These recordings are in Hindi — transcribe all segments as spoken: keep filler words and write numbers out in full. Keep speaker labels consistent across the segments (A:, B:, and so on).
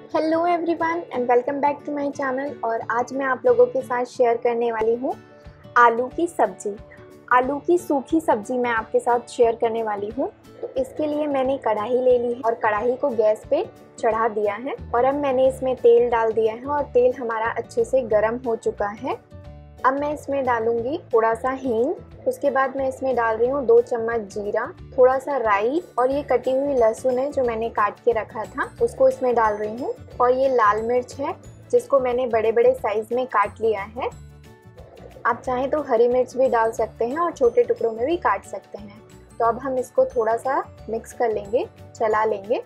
A: Hello everyone and welcome back to my channel. और आज मैं आप लोगों के साथ शेयर करने वाली हूँ आलू की सब्ज़ी। आलू की सूखी सब्ज़ी मैं आपके साथ शेयर करने वाली हूँ। तो इसके लिए मैंने कढ़ाई ले ली है और कढ़ाई को गैस पे चढ़ा दिया है और अब मैंने इसमें तेल डाल दिया है और तेल हमारा अच्छे से गर्म हो चुका है। अब मैं इसमें डालूंगी थोड़ा सा हींग, उसके बाद मैं इसमें डाल रही हूँ दो चम्मच जीरा, थोड़ा सा राई और ये कटी हुई लहसुन है जो मैंने काट के रखा था उसको इसमें डाल रही हूँ। और ये लाल मिर्च है जिसको मैंने बड़े बड़े साइज में काट लिया है। आप चाहें तो हरी मिर्च भी डाल सकते हैं और छोटे टुकड़ों में भी काट सकते हैं। तो अब हम इसको थोड़ा सा मिक्स कर लेंगे, चला लेंगे।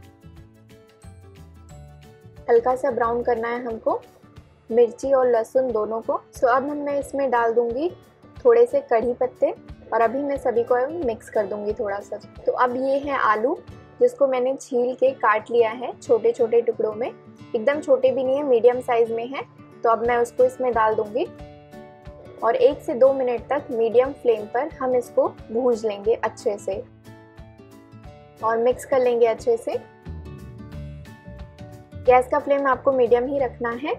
A: हल्का सा ब्राउन करना है हमको मिर्ची और लहसुन दोनों को। सो अब हम मैं इसमें डाल दूंगी थोड़े से कढ़ी पत्ते और अभी मैं सभी को मिक्स कर दूंगी थोड़ा सा। तो अब ये है आलू जिसको मैंने छील के काट लिया है छोटे छोटे टुकड़ों में, एकदम छोटे भी नहीं है, मीडियम साइज में है। तो अब मैं उसको इसमें डाल दूंगी और एक से दो मिनट तक मीडियम फ्लेम पर हम इसको भून लेंगे अच्छे से और मिक्स कर लेंगे अच्छे से। गैस का फ्लेम आपको मीडियम ही रखना है।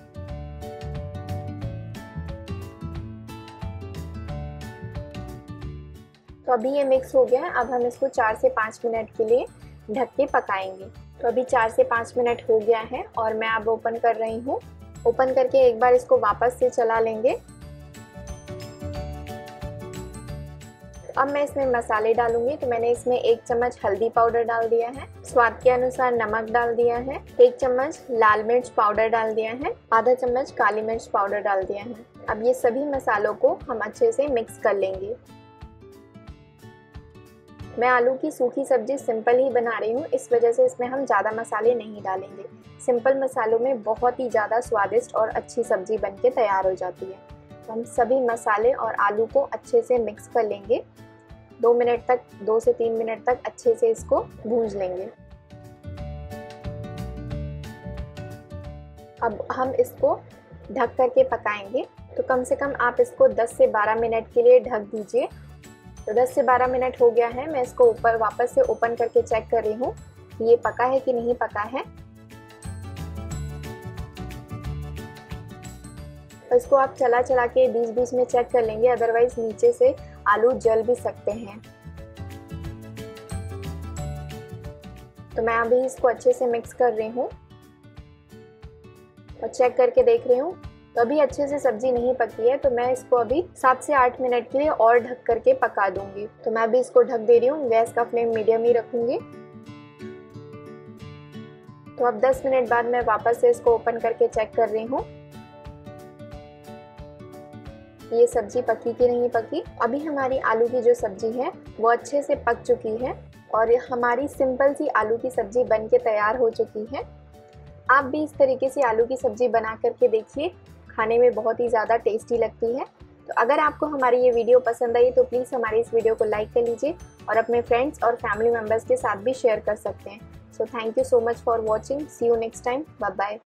A: तो अभी ये मिक्स हो गया है। अब हम इसको चार से पाँच मिनट के लिए ढक के पकाएंगे। तो अभी चार से पाँच मिनट हो गया है और मैं अब ओपन कर रही हूँ। ओपन करके एक बार इसको वापस से चला लेंगे। अब मैं इसमें मसाले डालूंगी। तो मैंने इसमें एक चम्मच हल्दी पाउडर डाल दिया है, स्वाद के अनुसार नमक डाल दिया है, एक चम्मच लाल मिर्च पाउडर डाल दिया है, आधा चम्मच काली मिर्च पाउडर डाल दिया है। अब ये सभी मसालों को हम अच्छे से मिक्स कर लेंगे। मैं आलू की सूखी सब्जी सिंपल ही बना रही हूँ, इस वजह से इसमें हम ज़्यादा मसाले नहीं डालेंगे। सिंपल मसालों में बहुत ही ज़्यादा स्वादिष्ट और अच्छी सब्जी बनके तैयार हो जाती है। तो हम सभी मसाले और आलू को अच्छे से मिक्स कर लेंगे। दो मिनट तक, दो से तीन मिनट तक अच्छे से इसको भून लेंगे। अब हम इसको ढक करके पकाएंगे। तो कम से कम आप इसको दस से बारह मिनट के लिए ढक दीजिए। तो दस से बारह मिनट हो गया है। मैं इसको ऊपर वापस से ओपन करके चेक कर रही हूँ ये पका है कि नहीं पका है। तो इसको आप चला चला के बीच बीच में चेक कर लेंगे, अदरवाइज नीचे से आलू जल भी सकते हैं। तो मैं अभी इसको अच्छे से मिक्स कर रही हूँ और चेक करके देख रही हूँ। तो अभी अच्छे से सब्जी नहीं पकी है, तो मैं इसको अभी सात से आठ मिनट के लिए और ढक करके पका दूंगी। तो मैं अभी इसको ढक दे रही हूँ, गैस का फ्लेम मीडियम ही रखूंगी। तो अब दस मिनट बाद मैं वापस से इसको ओपन करके चेक कर रही हूँ ये सब्जी पकी कि नहीं पकी। अभी हमारी आलू की जो सब्जी है वो अच्छे से पक चुकी है और हमारी सिंपल सी आलू की सब्जी बन के तैयार हो चुकी है। आप भी इस तरीके से आलू की सब्जी बना करके देखिए, खाने में बहुत ही ज़्यादा टेस्टी लगती है। तो अगर आपको हमारी ये वीडियो पसंद आई तो प्लीज़ हमारी इस वीडियो को लाइक कर लीजिए और अपने फ्रेंड्स और फैमिली मेम्बर्स के साथ भी शेयर कर सकते हैं। So thank you so much for watching. See you next time. Bye bye.